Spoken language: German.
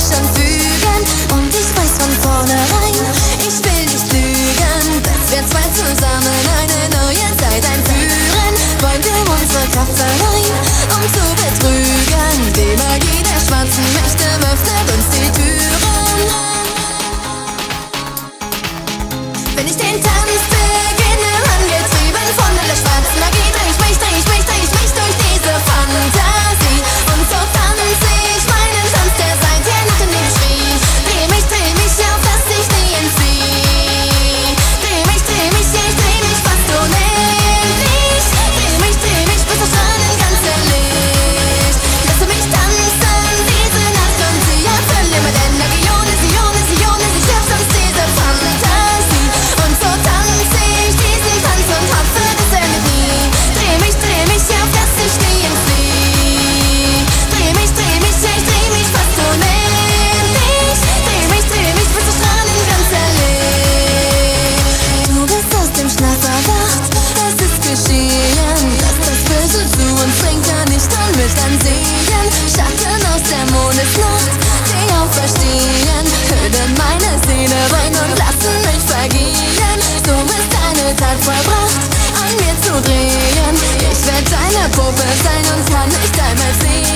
schon fügen. Und ich weiß von vornherein, ich will nicht lügen, dass wir zwei zusammen eine neue Zeit einführen. Wollen wir unsere Kraft vereinen, um zu betrügen. Die Magie der schwarzen Mächte öffnet uns die Türen. Wenn ich den Tanz beginne, angetrieben von der schwarzen Magie, dreh ich mich durch diese Fantasie. Und so tanze ich meinen Tanz, der seither nach dem Leben schrie. Dreh mich auf, dass ich nie entflieh. Dreh mich, ja, ich dreh mich fast unendlich. Dreh mich bis das Strahlen ganz erlischt. Lasse mich tanzen, diese Nacht und sie erfülle mit Energie. Ich hab sonst diese Fantasie. Und so tanze ich diesen Tanz und hoffe, das endet nie. Dreh mich auf, dass ich nie entflieh. Dreh mich, ja, ich dreh mich fast unendlich. Dreh mich bis das Strahlen ganz erlischt. Du bist aus dem Schlaf erwacht, es ist geschehen, dass das Böse zu uns bringt, kann ich dann mit ansehen. Schatten aus der Mondesnacht, die auferstehen, hüllen meine Seele rein und lassen mich vergehen. So ist deine Tat vollbracht, an mir zu drehen. Ich werd deine Puppe sein und kann nicht einmal sehen.